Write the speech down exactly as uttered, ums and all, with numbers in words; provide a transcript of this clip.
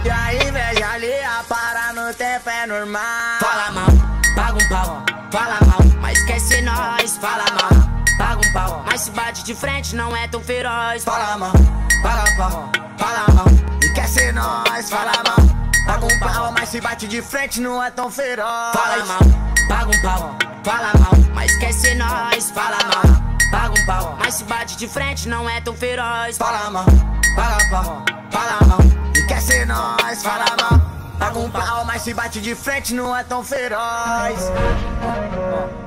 E a inveja alheia para no tempo é normal. Fala mal, paga um pau, fala mal, mas esquece nós, fala mal, paga um pau, mas se bate de frente não é tão feroz. Fala mal, paga pau, fala mal, e quer ser nós, fala mal. Paga um pau, mas se bate de frente não é tão feroz. Fala mal, paga um pau, fala mal, mas esquece nós, fala mal, paga um pau, mas se bate de frente não é tão feroz. Fala mal, paga pau, fala mal, e quer ser nós, fala mal. Paga um pau, mas se bate de frente não é tão feroz.